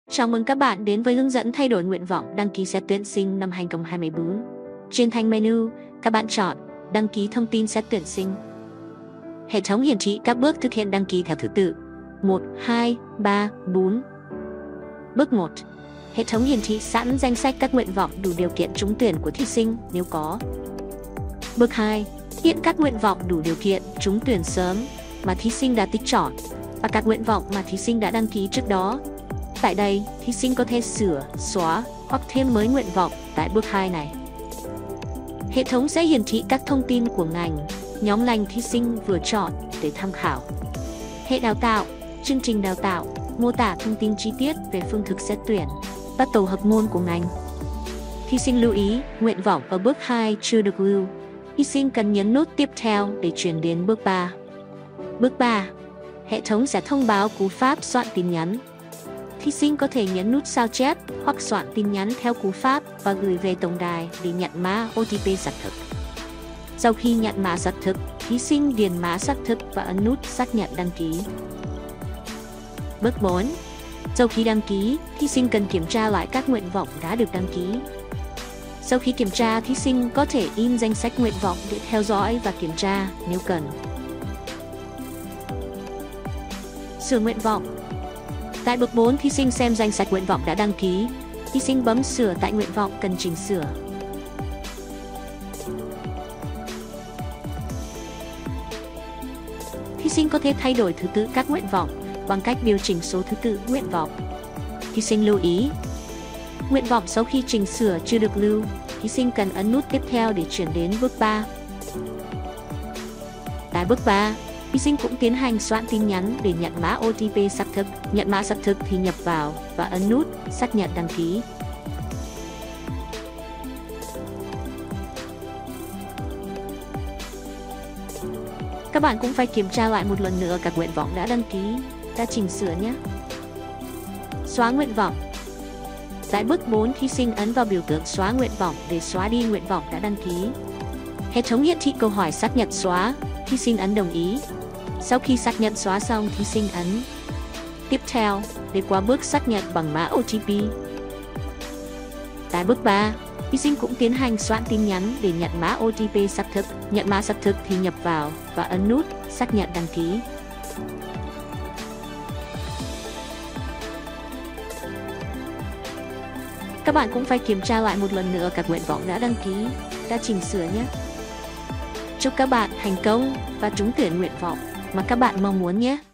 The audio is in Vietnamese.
Chào mừng các bạn đến với hướng dẫn thay đổi nguyện vọng đăng ký xét tuyển sinh năm 2024. Trên thanh menu, các bạn chọn đăng ký thông tin xét tuyển sinh. Hệ thống hiển thị các bước thực hiện đăng ký theo thứ tự 1, 2, 3, 4. Bước 1. Hệ thống hiển thị sẵn danh sách các nguyện vọng đủ điều kiện trúng tuyển của thí sinh nếu có. Bước 2. Hiện các nguyện vọng đủ điều kiện trúng tuyển sớm mà thí sinh đã tích chọn và các nguyện vọng mà thí sinh đã đăng ký trước đó. Tại đây, thí sinh có thể sửa, xóa hoặc thêm mới nguyện vọng tại bước 2 này. Hệ thống sẽ hiển thị các thông tin của ngành, nhóm ngành thí sinh vừa chọn để tham khảo. Hệ đào tạo, chương trình đào tạo, mô tả thông tin chi tiết về phương thức xét tuyển và tổ hợp môn của ngành. Thí sinh lưu ý, nguyện vọng ở bước 2 chưa được lưu. Thí sinh cần nhấn nút tiếp theo để chuyển đến bước 3. Bước 3. Hệ thống sẽ thông báo cú pháp soạn tin nhắn. Thí sinh có thể nhấn nút sao chép hoặc soạn tin nhắn theo cú pháp và gửi về tổng đài để nhận mã OTP xác thực. Sau khi nhận mã xác thực, thí sinh điền mã xác thực và ấn nút xác nhận đăng ký. Bước 4. Sau khi đăng ký, thí sinh cần kiểm tra lại các nguyện vọng đã được đăng ký. Sau khi kiểm tra, thí sinh có thể in danh sách nguyện vọng để theo dõi và kiểm tra nếu cần. Sửa nguyện vọng. Tại bước 4, thí sinh xem danh sách nguyện vọng đã đăng ký. Thí sinh bấm sửa tại nguyện vọng cần chỉnh sửa. Thí sinh có thể thay đổi thứ tự các nguyện vọng bằng cách điều chỉnh số thứ tự nguyện vọng. Thí sinh lưu ý, nguyện vọng sau khi chỉnh sửa chưa được lưu, thí sinh cần ấn nút tiếp theo để chuyển đến bước 3. Tại bước 3, thí sinh cũng tiến hành soạn tin nhắn để nhận mã OTP xác thực. Nhận mã xác thực thì nhập vào và ấn nút xác nhận đăng ký. Các bạn cũng phải kiểm tra lại một lần nữa các nguyện vọng đã đăng ký, đã chỉnh sửa nhé. Xóa nguyện vọng. Tại bước 4, thí sinh ấn vào biểu tượng xóa nguyện vọng để xóa đi nguyện vọng đã đăng ký. Hệ thống hiển thị câu hỏi xác nhận xóa, thí sinh ấn đồng ý. Sau khi xác nhận xóa xong, thí sinh ấn tiếp theo để qua bước xác nhận bằng mã OTP. Tại bước 3, thí sinh cũng tiến hành soạn tin nhắn để nhận mã OTP xác thực. Nhận mã xác thực thì nhập vào và ấn nút xác nhận đăng ký. Các bạn cũng phải kiểm tra lại một lần nữa các nguyện vọng đã đăng ký, đã chỉnh sửa nhé. Chúc các bạn thành công và trúng tuyển nguyện vọng mà các bạn mong muốn nhé.